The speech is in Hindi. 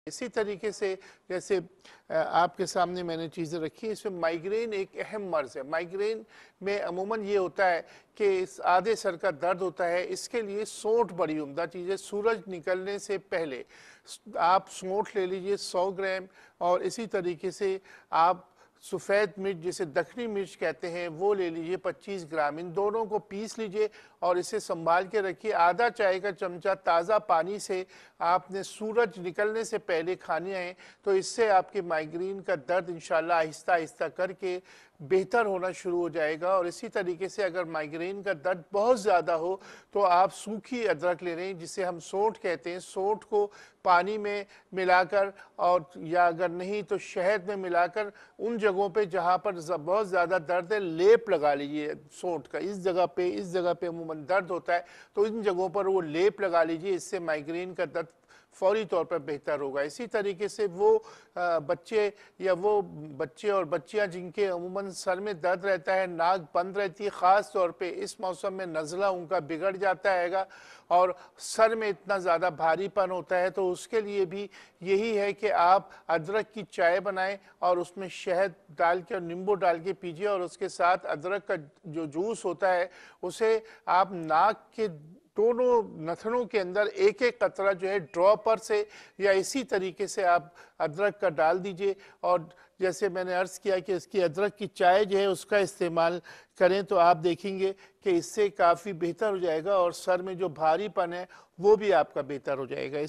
इसी तरीके से जैसे आपके सामने मैंने चीज़ें रखी हैं, इसमें माइग्रेन एक अहम मर्ज़ है। माइग्रेन में अमूमन ये होता है कि इस आधे सर का दर्द होता है। इसके लिए सोंठ बड़ी उम्दा चीज़ है। सूरज निकलने से पहले आप सोंठ ले लीजिए 100 ग्राम, और इसी तरीके से आप सफ़ेद मिर्च जिसे दखनी मिर्च कहते हैं वो ले लीजिए 25 ग्राम। इन दोनों को पीस लीजिए और इसे संभाल के रखिए। आधा चाय का चमचा ताज़ा पानी से आपने सूरज निकलने से पहले खाने हैं, तो इससे आपके माइग्रेन का दर्द इंशाल्लाह आहिस्ता आहिस्ता करके बेहतर होना शुरू हो जाएगा। और इसी तरीके से अगर माइग्रेन का दर्द बहुत ज़्यादा हो तो आप सूखी अदरक ले रहे हैं जिसे हम सोंठ कहते हैं। सोंठ को पानी में मिलाकर, और या अगर नहीं तो शहद में मिलाकर उन जगहों पे जहाँ पर बहुत ज़्यादा दर्द है लेप लगा लीजिए सोंठ का। इस जगह पे अमूमन दर्द होता है तो इन जगहों पर वो लेप लगा लीजिए। इससे माइग्रेन का दर्द फौरी तौर पर बेहतर होगा। इसी तरीके से वो बच्चे और बच्चियां जिनके अमूमन सर में दर्द रहता है, नाक बंद रहती है, ख़ास तौर पे इस मौसम में नज़ला उनका बिगड़ जाता हैगा और सर में इतना ज़्यादा भारीपन होता है, तो उसके लिए भी यही है कि आप अदरक की चाय बनाएं और उसमें शहद डाल के और नींबू डाल के पीजिए, और उसके साथ अदरक का जो जूस होता है उसे आप नाक के दोनों नथनों के अंदर एक एक कतरा जो है ड्रॉपर से या इसी तरीके से आप अदरक का डाल दीजिए। और जैसे मैंने अर्ज़ किया कि इसकी अदरक की चाय जो है उसका इस्तेमाल करें तो आप देखेंगे कि इससे काफ़ी बेहतर हो जाएगा और सर में जो भारीपन है वो भी आपका बेहतर हो जाएगा।